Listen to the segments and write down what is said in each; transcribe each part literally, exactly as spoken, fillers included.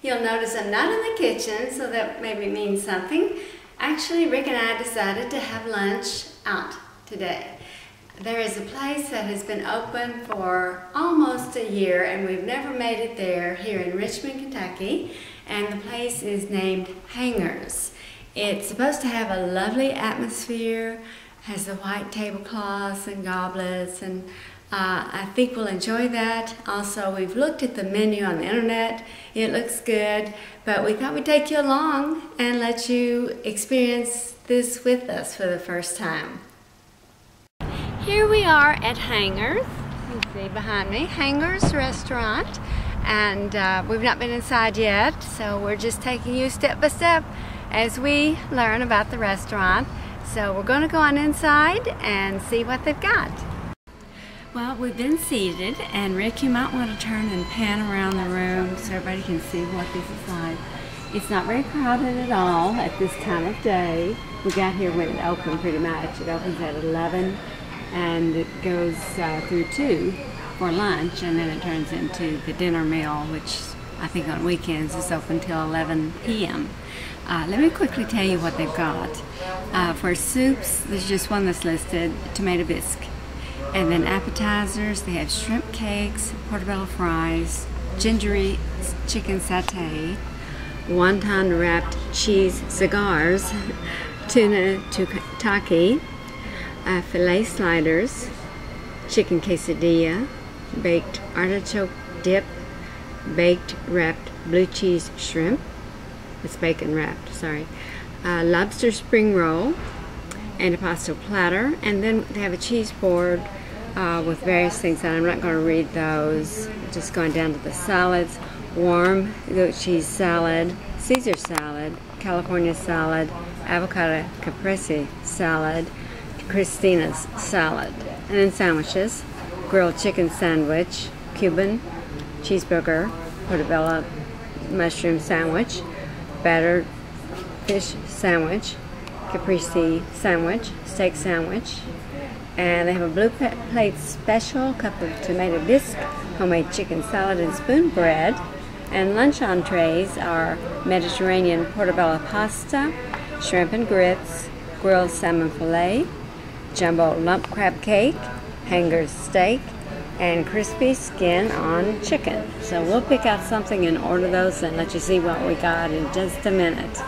You'll notice I'm not in the kitchen, so that maybe means something. Actually, Rick and I decided to have lunch out today. There is a place that has been open for almost a year, and we've never made it there, here in Richmond, Kentucky, and the place is named Hangers. It's supposed to have a lovely atmosphere, has the white tablecloths and goblets, and uh, I think we'll enjoy that. Also, we've looked at the menu on the internet. It looks good, but we thought we'd take you along and let you experience this with us for the first time. Here we are at Hangers. You can see behind me, Hangers Restaurant, and uh, we've not been inside yet, so we're just taking you step by step as we learn about the restaurant. So we're going to go on inside and see what they've got. Well, we've been seated, and Rick, you might want to turn and pan around the room so everybody can see what this is like. It's not very crowded at all at this time of day. We got here when it opened pretty much. It opens at eleven and it goes uh, through two for lunch, and then it turns into the dinner meal, which I think on weekends is open till eleven p m Uh, let me quickly tell you what they've got. Uh, for soups, there's just one that's listed, tomato bisque. And then appetizers, they have shrimp cakes, portobello fries, gingery chicken satay, wonton wrapped cheese cigars, tuna tataki, uh, filet sliders, chicken quesadilla, baked artichoke dip, baked wrapped blue cheese shrimp, it's bacon wrapped, sorry, uh, lobster spring roll, and a pasta platter, and then they have a cheese board uh, with various things on. I'm not going to read those. Just going down to the salads: warm goat cheese salad, Caesar salad, California salad, avocado caprese salad, Christina's salad, and then sandwiches: grilled chicken sandwich, Cuban cheeseburger, portobello mushroom sandwich, battered fish sandwich, caprese sandwich, steak sandwich, and they have a blue plate special, cup of tomato bisque, homemade chicken salad and spoon bread, and lunch entrees are Mediterranean portobello pasta, shrimp and grits, grilled salmon fillet, jumbo lump crab cake, Hangers steak, and crispy skin on chicken. So we'll pick out something and order those and let you see what we got in just a minute.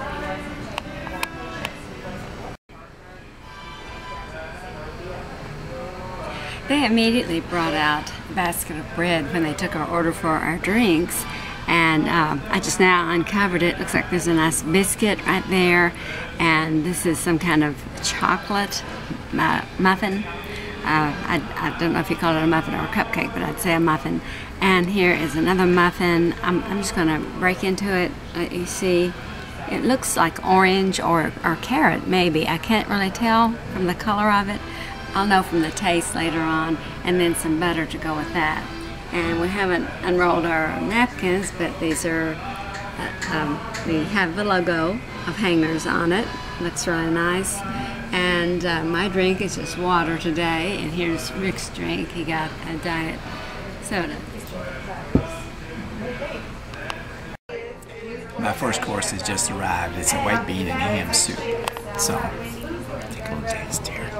They immediately brought out a basket of bread when they took our order for our drinks, and um, I just now uncovered it. Looks like there's a nice biscuit right there, and this is some kind of chocolate uh, muffin. Uh, I, I don't know if you call it a muffin or a cupcake, but I'd say a muffin. And here is another muffin. I'm, I'm just going to break into it. Uh, you see, it looks like orange or, or carrot, maybe. I can't really tell from the color of it. I'll know from the taste later on, and then some butter to go with that. And we haven't unrolled our napkins, but these are, uh, um, we have the logo of Hangers on it. Looks really nice. And uh, my drink is just water today, and here's Rick's drink. He got a diet soda. My first course has just arrived. It's a white bean and ham soup. So, take a little taste here.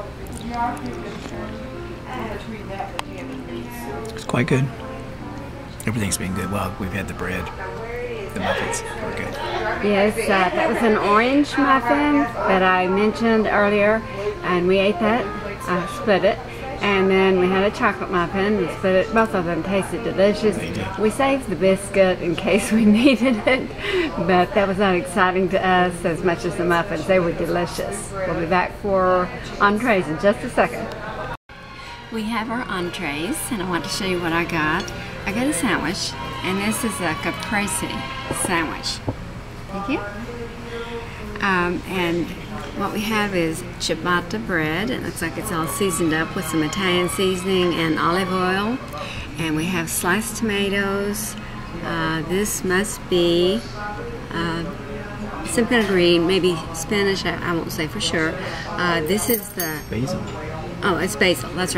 It's quite good. Everything's been good. Well, we've had the bread, the muffins. We're good. Yes, uh, that was an orange muffin that I mentioned earlier, and we ate that. I split it. And then we had a chocolate muffin and split it. Both of them tasted delicious. They did. We saved the biscuit in case we needed it, but that was not exciting to us as much as the muffins. They were delicious. We'll be back for entrees in just a second. We have our entrees, and I want to show you what I got. I got a sandwich, and this is a caprese sandwich. Thank you. Um, and what we have is ciabatta bread. It looks like it's all seasoned up with some Italian seasoning and olive oil. And we have sliced tomatoes. Uh, this must be uh, some kind of green, maybe spinach, I, I won't say for sure. Uh, this is the... Basil. Oh, it's basil, that's right.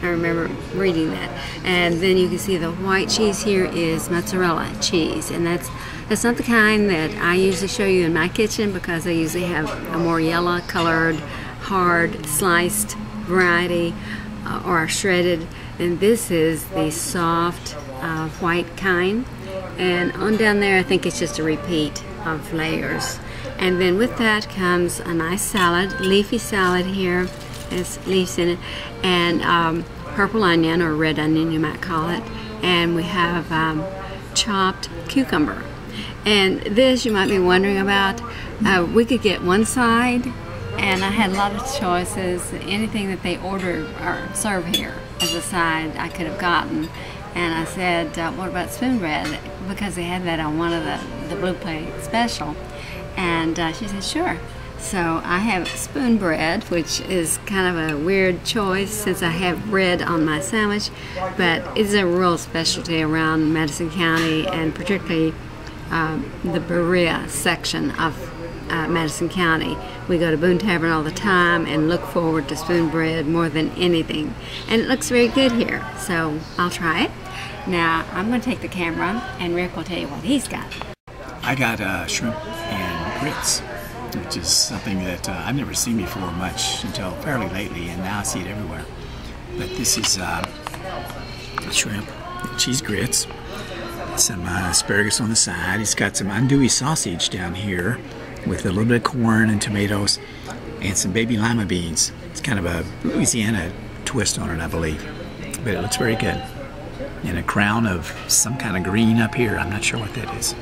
I remember reading that. And then you can see the white cheese here is mozzarella cheese, and that's that's not the kind that I usually show you in my kitchen, because I usually have a more yellow colored, hard sliced variety, uh, or shredded. And this is the soft uh, white kind. And on down there, I think it's just a repeat of layers. And then with that comes a nice salad, leafy salad here. There's leaves in it, and um, purple onion, or red onion you might call it. And we have um, chopped cucumber. And this you might be wondering about. Uh, we could get one side, and I had a lot of choices. Anything that they order or serve here as a side I could have gotten. And I said, uh, what about spoon bread? Because they had that on one of the, the Blue Plate special. And uh, she said, sure. So I have spoon bread, which is kind of a weird choice since I have bread on my sandwich, but it's a real specialty around Madison County, and particularly um, the Berea section of uh, Madison County. We go to Boone Tavern all the time and look forward to spoon bread more than anything. And it looks very good here, so I'll try it. Now I'm going to take the camera, and Rick will tell you what he's got. I got uh, shrimp and grits, which is something that uh, I've never seen before much until fairly lately, and now I see it everywhere. But this is uh, shrimp, cheese grits, some uh, asparagus on the side. It's got some andouille sausage down here with a little bit of corn and tomatoes and some baby lima beans. It's kind of a Louisiana twist on it, I believe, but it looks very good. And a crown of some kind of green up here. I'm not sure what that is.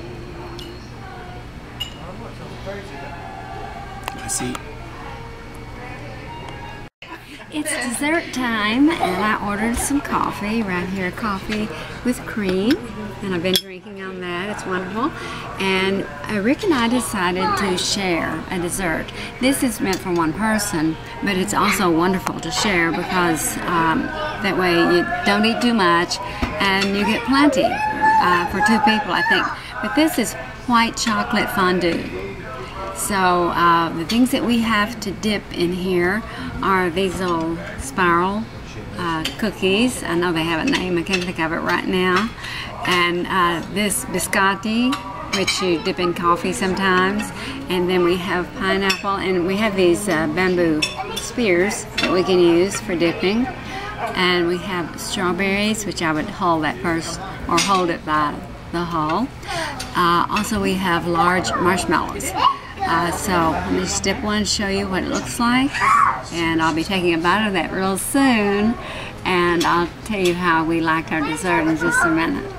Let's see. It's dessert time, and I ordered some coffee right here, coffee with cream, and I've been drinking on that. It's wonderful. And uh, Rick and I decided to share a dessert. This is meant for one person, but it's also wonderful to share because um, that way you don't eat too much and you get plenty uh, for two people, I think. But this is white chocolate fondue. So uh, the things that we have to dip in here are these little spiral uh, cookies. I know they have a name, I can't think of it right now. And uh, this biscotti, which you dip in coffee sometimes. And then we have pineapple, and we have these uh, bamboo spears that we can use for dipping. And we have strawberries, which I would hull that first, or hold it by the hull. Uh, also we have large marshmallows. Uh, so let me just dip one and show you what it looks like, and I'll be taking a bite of that real soon, and I'll tell you how we liked our dessert in just a minute.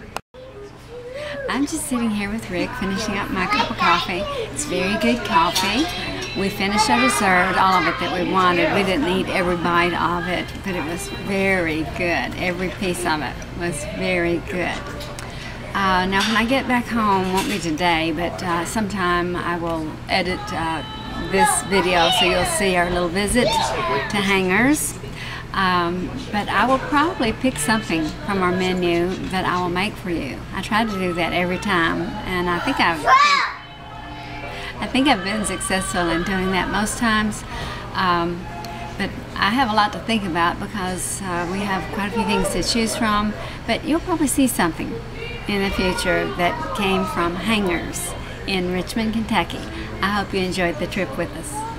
I'm just sitting here with Rick finishing up my cup of coffee. It's very good coffee. We finished our dessert, all of it that we wanted. We didn't eat every bite of it, but it was very good. Every piece of it was very good. Uh, now when I get back home, won't be today, but uh, sometime I will edit uh, this video so you'll see our little visit to Hangers. Um, but I will probably pick something from our menu that I will make for you. I try to do that every time, and I think I've I think I've been successful in doing that most times. Um, but I have a lot to think about because uh, we have quite a few things to choose from. But you'll probably see something in the future that came from Hangers in Richmond, Kentucky. I hope you enjoyed the trip with us.